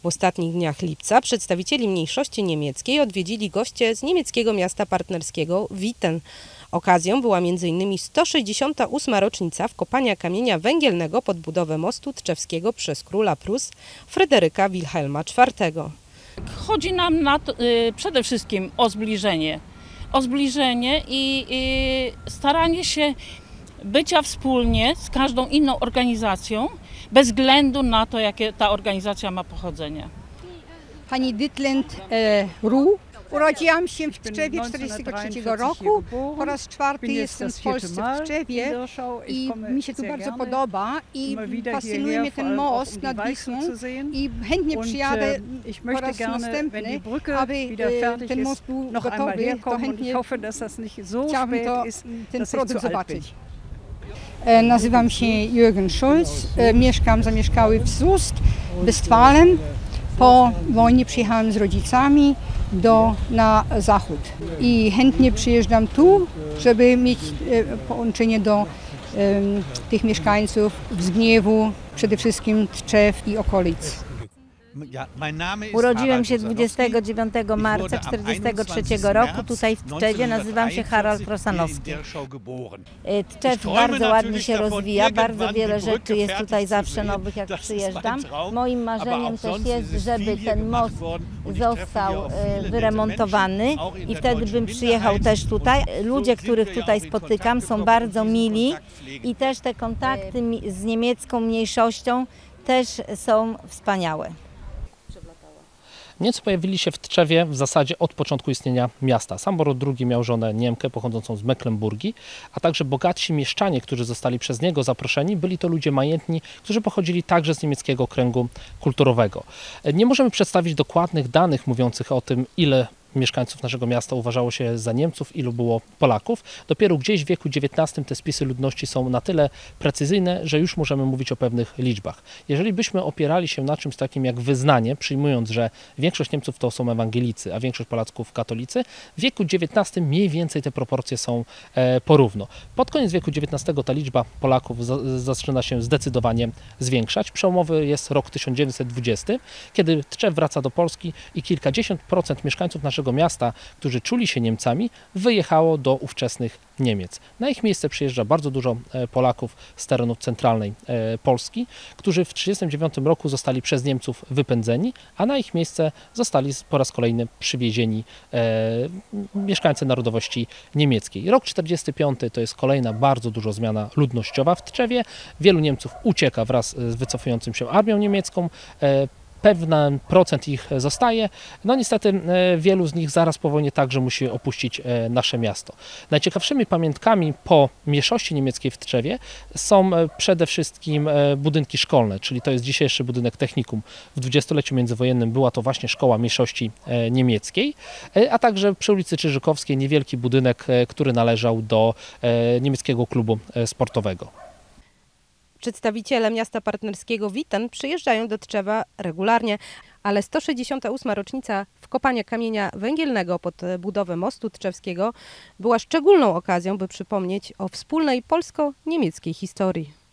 W ostatnich dniach lipca przedstawicieli mniejszości niemieckiej odwiedzili goście z niemieckiego miasta partnerskiego Witten. Okazją była m.in. 168. rocznica wkopania kamienia węgielnego pod budowę mostu tczewskiego przez króla Prus Fryderyka Wilhelma IV. Chodzi nam przede wszystkim o zbliżenie i staranie się bycia wspólnie z każdą inną organizacją, bez względu na to, jakie ta organizacja ma pochodzenie. Pani Dytlend Ru. Urodziłam się w Tczewie 1943 roku. Po raz czwarty jestem w Polsce w Tczewie i mi się tu bardzo podoba i fascynuje mnie ten most nad Wisłą i chętnie przyjadę po raz następny, aby ten most był gotowy, to chętnie chciałabym ten produkt zobaczyć. Nazywam się Jürgen Schulz, zamieszkały w Soest, Westfalen. Po wojnie przyjechałem z rodzicami na zachód i chętnie przyjeżdżam tu, żeby mieć połączenie do tych mieszkańców Zgniewu, przede wszystkim Tczew i okolic. Urodziłem się 29 marca 1943 roku tutaj w Tczewie, nazywam się Harald Rosanowski. Tczew bardzo ładnie się rozwija, bardzo wiele rzeczy jest tutaj zawsze nowych, jak przyjeżdżam. Moim marzeniem też jest, żeby ten most został wyremontowany i wtedy bym przyjechał też tutaj. Ludzie, których tutaj spotykam, są bardzo mili i też te kontakty z niemiecką mniejszością też są wspaniałe. Niemcy pojawili się w Tczewie w zasadzie od początku istnienia miasta. Sam Borut II miał żonę Niemkę pochodzącą z Mecklenburgii, a także bogatsi mieszczanie, którzy zostali przez niego zaproszeni, byli to ludzie majętni, którzy pochodzili także z niemieckiego kręgu kulturowego. Nie możemy przedstawić dokładnych danych mówiących o tym, ile mieszkańców naszego miasta uważało się za Niemców, ilu było Polaków. Dopiero gdzieś w wieku XIX te spisy ludności są na tyle precyzyjne, że już możemy mówić o pewnych liczbach. Jeżeli byśmy opierali się na czymś takim jak wyznanie, przyjmując, że większość Niemców to są ewangelicy, a większość Polaków katolicy, w wieku XIX mniej więcej te proporcje są porówno. Pod koniec wieku XIX ta liczba Polaków zaczyna się zdecydowanie zwiększać. Przełomowy jest rok 1920, kiedy Tczew wraca do Polski i kilkadziesiąt procent mieszkańców naszego miasta, którzy czuli się Niemcami, wyjechało do ówczesnych Niemiec. Na ich miejsce przyjeżdża bardzo dużo Polaków z terenów centralnej Polski, którzy w 1939 roku zostali przez Niemców wypędzeni, a na ich miejsce zostali po raz kolejny przywiezieni mieszkańcy narodowości niemieckiej. Rok 1945 to jest kolejna bardzo duża zmiana ludnościowa w Tczewie. Wielu Niemców ucieka wraz z wycofującym się armią niemiecką. Pewien procent ich zostaje, no niestety wielu z nich zaraz po wojnie także musi opuścić nasze miasto. Najciekawszymi pamiątkami po mniejszości niemieckiej w Tczewie są przede wszystkim budynki szkolne, czyli to jest dzisiejszy budynek technikum. W dwudziestoleciu międzywojennym była to właśnie szkoła mniejszości niemieckiej, a także przy ulicy Czyżykowskiej niewielki budynek, który należał do niemieckiego klubu sportowego. Przedstawiciele miasta partnerskiego Witten przyjeżdżają do Tczewa regularnie, ale 168. rocznica wkopania kamienia węgielnego pod budowę mostu tczewskiego była szczególną okazją, by przypomnieć o wspólnej polsko-niemieckiej historii.